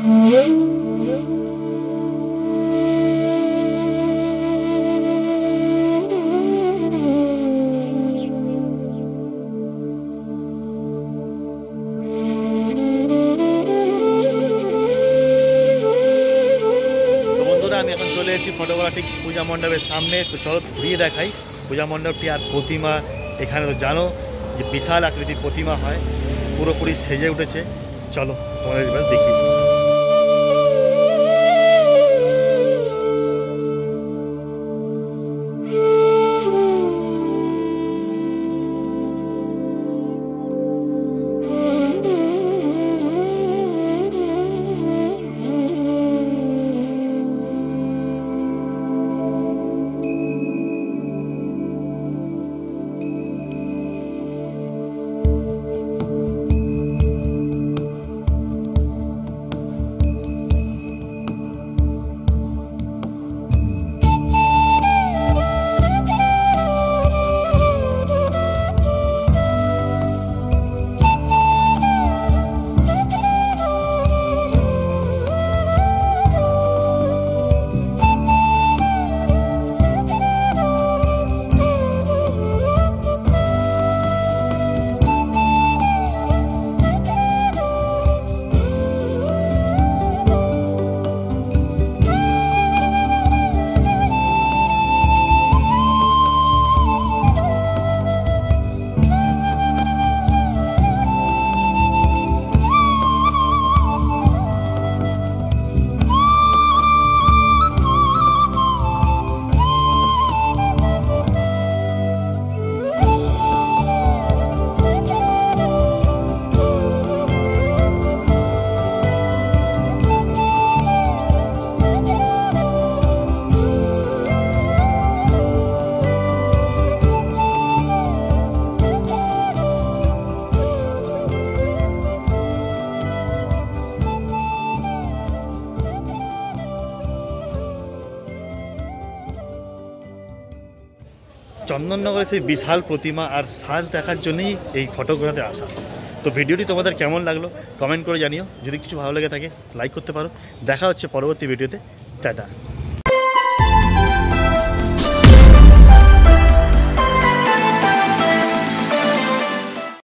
फटोगरा ठीक पूजा मंडपेर सामने। तो चलो घुरिए देखाई पूजा मंडपटी और प्रतिमा। एखाने तो जानो जे विशाल आकृतिर प्रतिमा है, पुरोपुरी सेजे उठेছে। चलो तुम्हारे एबार देखी। चंदननगरे से विशाल प्रतिमा और साज देखार जोन्नोई এই ফটোগ্রাফিতে আসা। তো ভিডিওটি তোমাদের কেমন লাগলো কমেন্ট করে জানিও। যদি কিছু ভালো লেগে থাকে লাইক করতে পারো। দেখা হচ্ছে পরবর্তী ভিডিওতে। টাটা।